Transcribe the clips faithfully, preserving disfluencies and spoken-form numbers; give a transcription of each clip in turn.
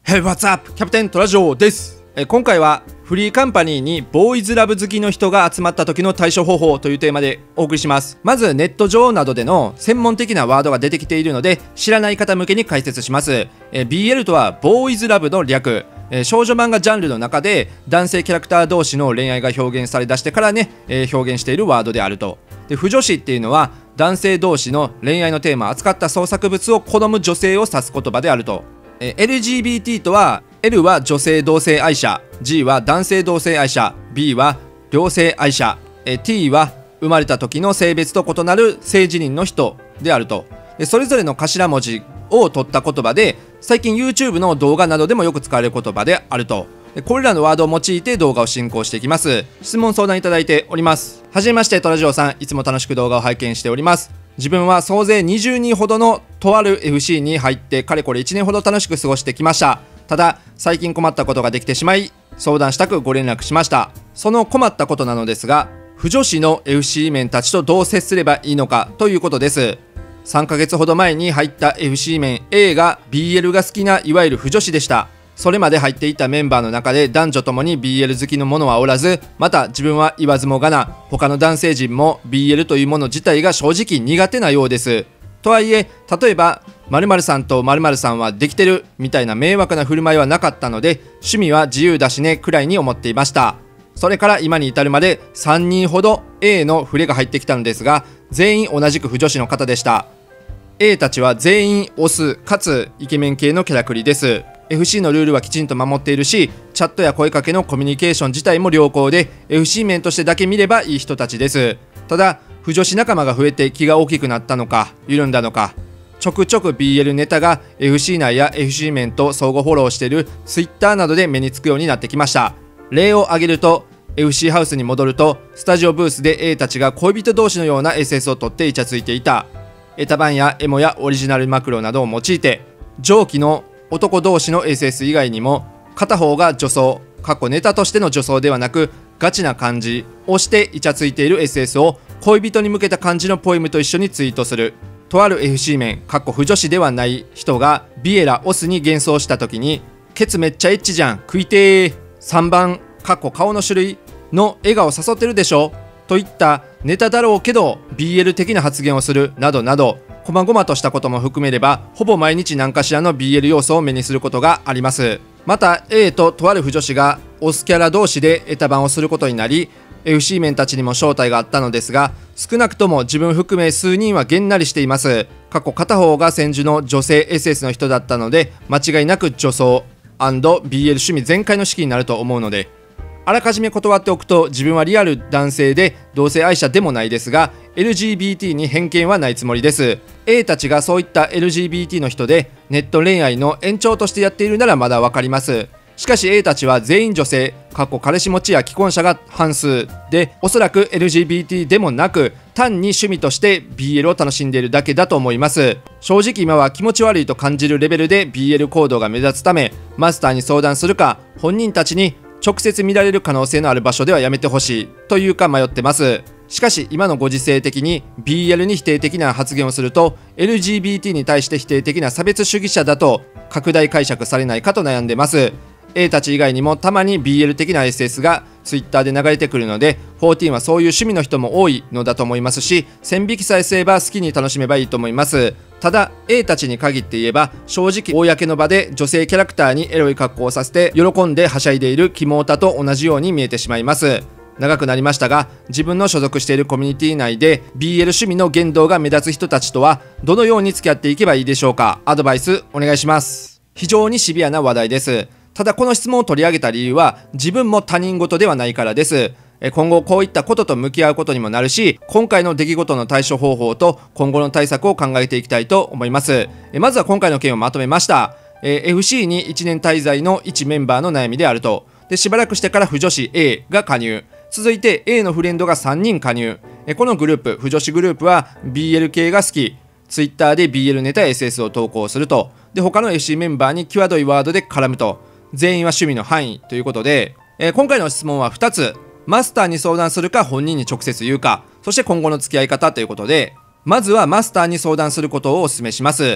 Hey, what's up? キャプテントラジオです。え今回はフリーカンパニーにボーイズラブ好きの人が集まった時の対処方法というテーマでお送りします。まずネット上などでの専門的なワードが出てきているので知らない方向けに解説します。え ビーエル とはボーイズラブの略。え少女漫画ジャンルの中で男性キャラクター同士の恋愛が表現されだしてからね、えー、表現しているワードであると。で腐女子っていうのは男性同士の恋愛のテーマを扱った創作物を好む女性を指す言葉であると。え エルジービーティー とは L は女性同性愛者、 G は男性同性愛者、 B は両性愛者、え T は生まれた時の性別と異なる性自認の人であると。でそれぞれの頭文字を取った言葉で最近 YouTube の動画などでもよく使われる言葉であると。でこれらのワードを用いて動画を進行していきます。質問相談いただいております。はじめまして、トラジオさん、いつも楽しく動画を拝見しております。自分は総勢にじゅうにんほどのとある エフシー に入ってかれこれいちねんほど楽しく過ごしてきました。ただ最近困ったことができてしまい相談したくご連絡しました。その困ったことなのですが、腐女子の エフシー 面たちとどう接すればいいのかということです。さんかげつほど前に入った エフシー 面 A が ビーエル が好きないわゆる腐女子でした。それまで入っていたメンバーの中で男女ともに ビーエル 好きの者はおらず、また自分は言わずもがな他の男性陣も ビーエル というもの自体が正直苦手なようです。とはいえ例えば〇〇さんと〇〇さんはできてるみたいな迷惑な振る舞いはなかったので、趣味は自由だしねくらいに思っていました。それから今に至るまでさんにんほど A の触れが入ってきたのですが、全員同じく腐女子の方でした。 A たちは全員オスかつイケメン系のキャラクリです。 エフシー のルールはきちんと守っているし、チャットや声かけのコミュニケーション自体も良好で エフシー 面としてだけ見ればいい人たちです。ただ腐女子仲間が増えて気が大きくなったのか緩んだのか、ちょくちょく ビーエル ネタが エフシー 内や エフシー 面と相互フォローしている Twitter などで目につくようになってきました。例を挙げると エフシー ハウスに戻るとスタジオブースで A たちが恋人同士のような エスエス を取ってイチャついていた。エタ版やエモやオリジナルマクロなどを用いて上記の男同士の エスエス 以外にも片方が女装過去ネタとしての女装ではなくガチな感じをしてイチャついている エスエス を恋人に向けた感じのポエムと一緒にツイートする。とある エフシー 面過去腐女子ではない人がビエラオスに幻想した時にケツめっちゃエッチじゃん食いてーさんばん過去顔の種類の笑顔誘ってるでしょといったネタだろうけど ビーエル 的な発言をするなどなど細々としたことも含めればほぼ毎日何かしらの ビーエル 要素を目にすることがあります。また A ととある腐女子がオスキャラ同士でエタ版をすることになり エフシー 面たちにも招待があったのですが、少なくとも自分含め数人はげんなりしています。過去片方が戦時の女性 エスエス の人だったので間違いなく女装 &ビーエル 趣味全開の式になると思うので、あらかじめ断っておくと自分はリアル男性で同性愛者でもないですが エルジービーティー に偏見はないつもりです。 A たちがそういった エルジービーティー の人でネット恋愛の延長としてやっているならまだわかります。しかし A たちは全員女性過去彼氏持ちや既婚者が半数で、おそらく エルジービーティー でもなく単に趣味として ビーエル を楽しんでいるだけだと思います。正直今は気持ち悪いと感じるレベルで ビーエル 行動が目立つためマスターに相談するか本人たちに直接見られる可能性のある場所ではやめてほしいというか迷ってます。しかし今のご時世的に ビーエル に否定的な発言をすると エルジービーティー に対して否定的な差別主義者だと拡大解釈されないかと悩んでます。A たち以外にもたまに ビーエル 的な エスエス が Twitter で流れてくるのでじゅうよんはそういう趣味の人も多いのだと思いますし、線引きさえすれば好きに楽しめばいいと思います。ただ A たちに限って言えば正直公の場で女性キャラクターにエロい格好をさせて喜んではしゃいでいるキモータと同じように見えてしまいます。長くなりましたが自分の所属しているコミュニティ内で ビーエル 趣味の言動が目立つ人たちとはどのように付き合っていけばいいでしょうか。アドバイスお願いします。非常にシビアな話題です。ただこの質問を取り上げた理由は自分も他人事ではないからです。今後こういったことと向き合うことにもなるし、今回の出来事の対処方法と今後の対策を考えていきたいと思います。まずは今回の件をまとめました。エフシー にいちねん滞在の一メンバーの悩みであると。でしばらくしてから腐女子 A が加入、続いて A のフレンドがさんにん加入。このグループ腐女子グループは ビーエル 系が好き、 Twitter で ビーエル ネタ エスエス を投稿すると。で他の エフシー メンバーに際どいワードで絡むと。全員は趣味の範囲ということで、えー、今回の質問はふたつ。マスターに相談するか本人に直接言うか、そして今後の付き合い方ということで、まずはマスターに相談することをお勧めします。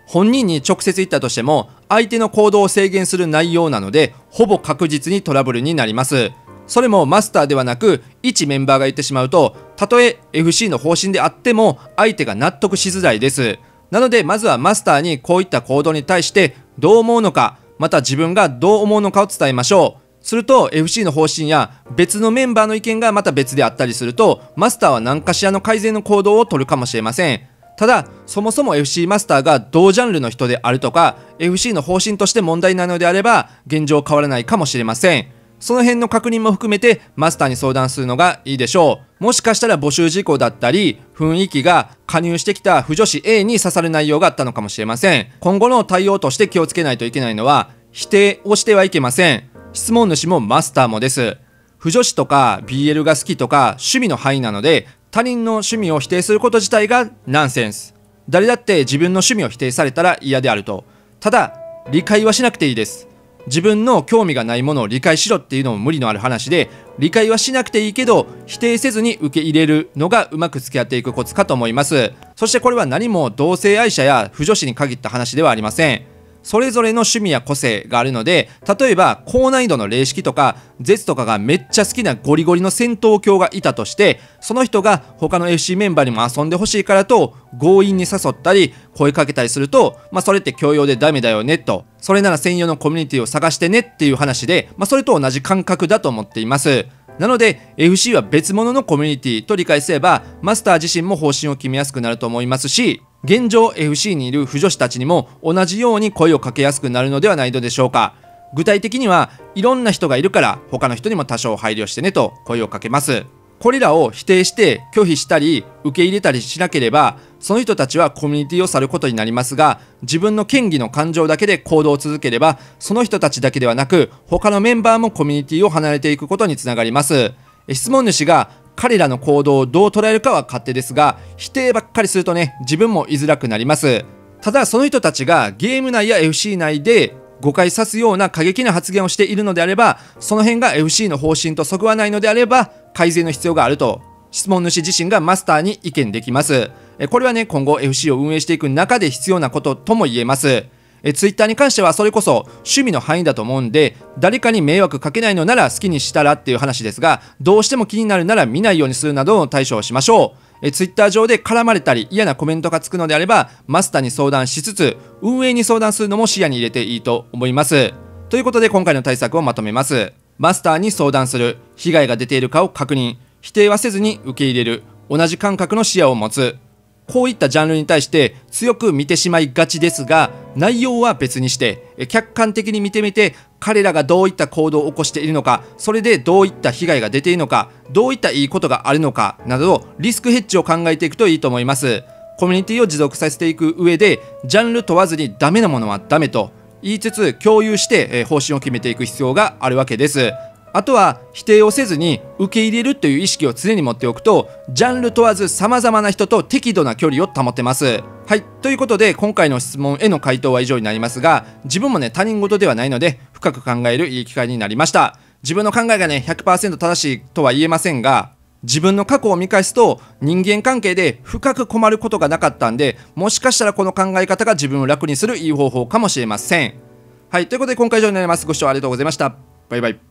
本人に直接言ったとしても相手の行動を制限する内容なので、ほぼ確実にトラブルになります。それもマスターではなく一メンバーが言ってしまうと、たとえ エフシー の方針であっても相手が納得しづらいです。なのでまずはマスターにこういった行動に対してどう思うのか、また自分がどう思うのかを伝えましょう。すると エフシー の方針や別のメンバーの意見がまた別であったりすると、マスターは何かしらの改善の行動を取るかもしれません。ただそもそも エフシー マスターが同ジャンルの人であるとか エフシー の方針として問題なのであれば現状変わらないかもしれません。その辺の確認も含めてマスターに相談するのがいいでしょう。もしかしたら募集事項だったり雰囲気が加入してきた腐女子 A に刺さる内容があったのかもしれません。今後の対応として気をつけないといけないのは、否定をしてはいけません。質問主もマスターもです。腐女子とか ビーエル が好きとか趣味の範囲なので、他人の趣味を否定すること自体がナンセンス。誰だって自分の趣味を否定されたら嫌であると。ただ理解はしなくていいです。自分の興味がないものを理解しろっていうのも無理のある話で、理解はしなくていいけど否定せずに受け入れるのがうまく付き合っていくコツかと思います。そしてこれは何も同性愛者や腐女子に限った話ではありません。それぞれの趣味や個性があるので、例えば高難易度の霊式とか絶とかがめっちゃ好きなゴリゴリの戦闘狂がいたとして、その人が他の エフシー メンバーにも遊んでほしいからと強引に誘ったり声かけたりすると、まあ、それって強要でダメだよねと、それなら専用のコミュニティを探してねっていう話で、まあ、それと同じ感覚だと思っています。なので エフシー は別物のコミュニティと理解すれば、マスター自身も方針を決めやすくなると思いますし、現状 エフシー にいる腐女子たちにも同じように声をかけやすくなるのではないのでしょうか。具体的にはいろんな人がいるから他の人にも多少配慮してねと声をかけます。これらを否定して拒否したり受け入れたりしなければ、その人たちはコミュニティを去ることになりますが、自分の権威の感情だけで行動を続ければ、その人たちだけではなく他のメンバーもコミュニティを離れていくことにつながります。質問主が彼らの行動をどう捉えるかは勝手ですが、否定ばっかりするとね、自分も居づらくなります。ただその人たちがゲーム内や エフシー 内で誤解さすような過激な発言をしているのであれば、その辺が エフシー の方針とそぐわないのであれば改善の必要があると質問主自身がマスターに意見できます。これはね、今後 エフシー を運営していく中で必要なこととも言えます。え Twitter に関してはそれこそ趣味の範囲だと思うんで、誰かに迷惑かけないのなら好きにしたらっていう話ですが、どうしても気になるなら見ないようにするなどの対処をしましょう。え Twitter 上で絡まれたり嫌なコメントがつくのであれば、マスターに相談しつつ運営に相談するのも視野に入れていいと思います。ということで今回の対策をまとめます。マスターに相談する、被害が出ているかを確認、否定はせずに受け入れる、同じ感覚の視野を持つ。こういったジャンルに対して強く見てしまいがちですが、内容は別にして客観的に見てみて、彼らがどういった行動を起こしているのか、それでどういった被害が出ているのか、どういったいいことがあるのかなどリスクヘッジを考えていくといいと思います。コミュニティを持続させていく上でジャンル問わずにダメなものはダメと言いつつ共有して方針を決めていく必要があるわけです。あとは否定をせずに受け入れるという意識を常に持っておくと、ジャンル問わず様々な人と適度な距離を保てます。はい、ということで今回の質問への回答は以上になりますが、自分もね他人事ではないので深く考えるいい機会になりました。自分の考えがね ひゃくパーセント 正しいとは言えませんが、自分の過去を見返すと人間関係で深く困ることがなかったんで、もしかしたらこの考え方が自分を楽にするいい方法かもしれません。はい、ということで今回以上になります。ご視聴ありがとうございました。バイバイ。